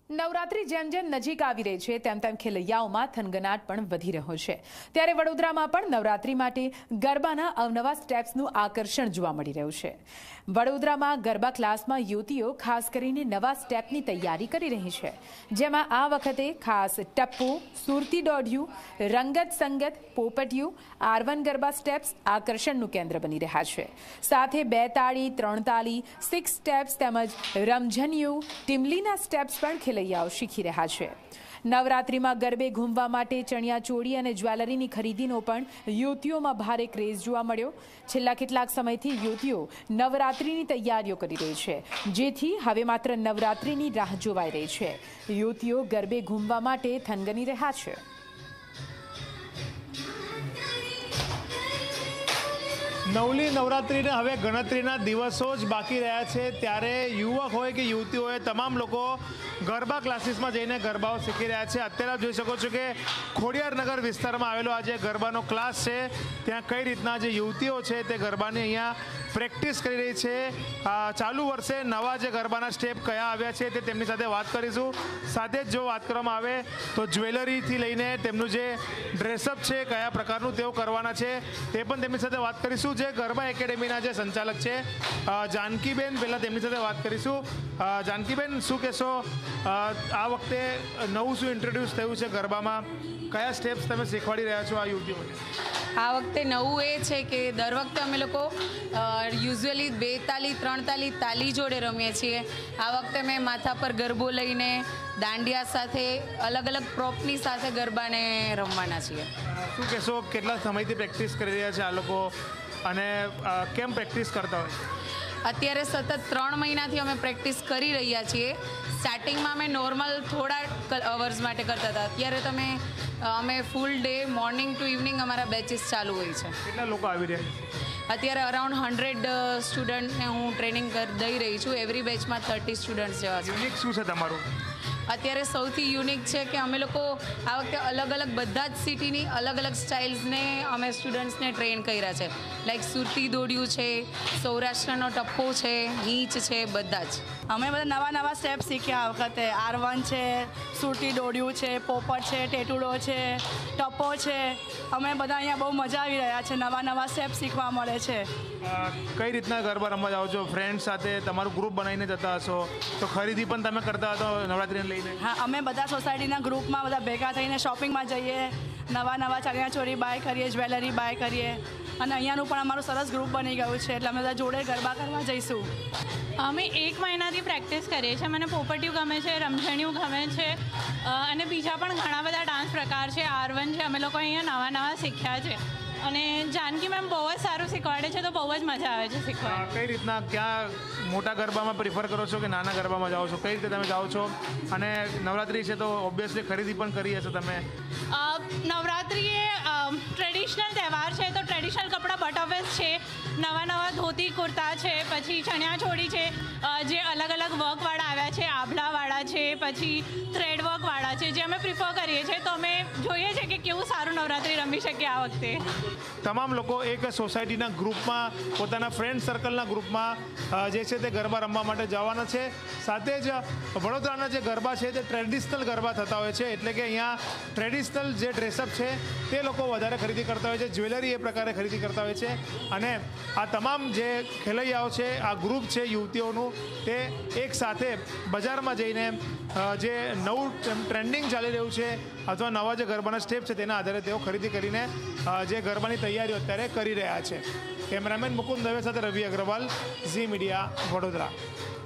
નવરાત્રી જેમ જેમ નજીક આવી રહી છે તેમ તેમ ખેલૈયાઓમાં થનગનાટ પણ વધી રહ્યો છે। ત્યારે વડોદરામાં પણ નવરાત્રી માટે ગરબાના અવનવા સ્ટેપ્સનું આકર્ષણ જોવા મળી રહ્યું છે। વડોદરામાં ગરબા ક્લાસમાં યુવતીઓ ખાસ કરીને નવા સ્ટેપની તૈયારી કરી રહી છે, જેમાં આ વખતે ખાસ ટપ્પો, સુરતી દોઢિયું, રંગત સંગત, પોપટિયું, આરવન ગરબા સ્ટેપ્સ આકર્ષણનું કેન્દ્ર બની રહ્યા છે। સાથે 2 તાળી, 3 તાળી, 6 સ્ટેપ્સ તેમજ રમઝનિયું, ટીમલીના સ્ટેપ્સ પણ ખેલૈયાઓ શીખી રહ્યા છે। નવરાત્રીમાં ગરબે ઘૂમવા માટે ચણિયા ચોળી અને જ્વેલરીની ખરીદીનો પણ યુવતીઓમાં ભારે ક્રેઝ જોવા મળ્યો। છેલ્લા કેટલાક સમયથી યુવતીઓ નવરાત્રીની તૈયારીઓ કરી રહી છે, જેથી હવે માત્ર નવરાત્રીની રાહ જોવાઈ રહી છે। યુવતીઓ ગરબે ઘૂમવા માટે થનગની રહ્યા છે। નવલી નવરાત્રિને હવે ગણતરીના દિવસો જ બાકી રહ્યા છે, ત્યારે યુવક હોય કે યુવતી હોય તમામ લોકો ગરબા ક્લાસીસમાં જઈને ગરબાઓ શીખી રહ્યા છે। અત્યારે આપ જોઈ શકો છો કે ખોડિયારનગર વિસ્તારમાં આવેલો આ જે ગરબાનો ક્લાસ છે, ત્યાં કઈ રીતના જે યુવતીઓ છે તે ગરબાની અહીંયા પ્રેક્ટિસ કરી રહી છે। ચાલુ વર્ષે નવા જે ગરબાના સ્ટેપ કયા આવ્યા છે તે તેમની સાથે વાત કરીશું। સાથે જ જો વાત કરવામાં આવે તો જ્વેલરીથી લઈને તેમનું જે ડ્રેસઅપ છે કયા પ્રકારનું તેઓ કરવાના છે તે પણ તેમની સાથે વાત કરીશું। જે ગરબા એકેડેમીના જે સંચાલક છે જાનકીબેન, પહેલાં તેમની સાથે વાત કરીશું। જાનકીબેન, શું કહેશો, આ વખતે નવું શું ઇન્ટ્રોડ્યુસ થયું છે ગરબામાં, કયા સ્ટેપ્સ તમે શીખવાડી રહ્યા છો આ યુવતીઓને? આ વખતે નવું એ છે કે દર વખતે અમે લોકો યુઝ્યુઅલી 2 તાલી 3 તાલી તાલી જોડે રમીએ છીએ। આ વખતે મેં માથા પર ગરબો લઈને દાંડિયા સાથે અલગ અલગ પ્રોપની સાથે ગરબાને રમવાના છીએ। શું કહેશો, કેટલા સમયથી પ્રેક્ટિસ કરી રહ્યા છે આ લોકો અને કેમ પ્રેક્ટિસ કરતા હોય? અત્યારે સતત 3 મહિનાથી અમે પ્રેક્ટિસ કરી રહ્યા છીએ। સ્ટાર્ટિંગમાં અમે નોર્મલ થોડા અવર્સ માટે કરતા હતા, અત્યારે અમે full day morning to evening અમારા બેચીસ ચાલુ હોય છે। કેટલા લોકો આવી રહ્યા છે? અત્યારે અરાઉન્ડ 100 સ્ટુડન્ટને હું ટ્રેનિંગ દઈ રહી છું। એવરી બેચમાં 30 સ્ટુડન્ટ્સ જેવા છે। યુનિક શું છે તમારું? અત્યારે સૌથી યુનિક છે કે અમે લોકો આ વખતે અલગ અલગ બધા જ સિટીની અલગ અલગ સ્ટાઇલ્સને અમે સ્ટુડન્ટ્સને ટ્રેન કર્યા છે। લાઈક સુરતી દોડિયું છે, સૌરાષ્ટ્રનો ટપ્પો છે, ગીચ છે, બધા જ અમે બધા નવા સ્ટેપ શીખ્યા। આ વખતે આરવન છે, સુરતી દોડિયું છે, પોપટ છે, ટેટુડો છે, ટપ્પો છે। અમે બધા અહીંયા બહુ મજા આવી રહ્યા છે, નવા સ્ટેપ શીખવા મળે છે। કઈ રીતના ગરબા રમવા જાઓ છો? ફ્રેન્ડ સાથે તમારું ગ્રુપ બનાવીને જતા હશો, તો ખરીદી પણ તમે કરતા હશો નવરાત્રીને લઈને? હા, અમે બધા સોસાયટીના ગ્રુપમાં બધા ભેગા થઈને શોપિંગમાં જઈએ, નવા ચણિયા ચોળી બાય કરીએ, જ્વેલરી બાય કરીએ, અને અહીંયાનું પણ અમારું સરસ ગ્રુપ બની ગયું છે, એટલે અમે બધા જોડે ગરબા કરવા જઈશું। અમે 1 મહિનાથી પ્રેક્ટિસ કરીએ છીએ। મને પોપટિયું ગમે છે, રમઝણિયું ગમે છે, અને બીજા પણ ઘણા બધા ડાન્સ પ્રકાર છે, આરવન છે, અમે લોકો અહીંયા નવા શીખ્યા છે। અને જાનકી મેમ બહુ જ સારું શીખવાડે છે, તો બહુ જ મજા આવે છે શીખવા। કઈ રીતના, ક્યાં મોટા ગરબામાં પ્રિફર કરો છો કે નાના ગરબામાં જાઓ છો? કઈ રીતે તમે જાઓ છો? અને નવરાત્રી છે તો ઓબ્વિયસલી ખરીદી પણ કરી હશે તમે? નવરાત્રી એ ટ્રેડિશનલ તહેવાર છે, તો ટ્રેડિશનલ કપડાં બટોવેસ છે, નવા ધોતી કુર્તા છે, પછી ચણિયા ચોળી છે, જે અલગ વર્કવાળા આવ્યા છે, આભલાવાળા છે, પછી થ્રેડ વર્કવાળા છે, જે અમે પ્રિફર કરીએ છીએ। તો અમે જોઈએ છીએ કે કેવું સારું નવરાત્રી રમી શકીએ આ વખતે। તમામ લોકો એક સોસાયટીના ગ્રુપમાં, પોતાના ફ્રેન્ડ સર્કલના ગ્રુપમાં જે છે તે ગરબા રમવા માટે જવાના છે। સાથે જ વડોદરાના જે ગરબા છે તે ટ્રેડિશનલ ગરબા થતા હોય છે, એટલે કે અહીંયા ટ્રેડિશનલ જે ડ્રેસઅપ છે તે લોકો વધારે ખરીદી કરતા હોય છે, જ્વેલરી એ પ્રકારે ખરીદી કરતા હોય છે। અને આ તમામ જે ખેલૈયાઓ છે, આ ગ્રુપ છે યુવતીઓનું, તે એક સાથે બજારમાં જઈને જે નવું ટ્રેન્ડિંગ ચાલી રહ્યું છે અથવા નવા જે ગરબાના સ્ટેપ છે તેના આધારે તેઓ ખરીદી કરીને જે ગરબાની તૈયારીઓ અત્યારે કરી રહ્યા છે। કેમેરામેન મુકુંદ દવે સાથે રવિ અગ્રવાલ, ઝી મીડિયા, વડોદરા।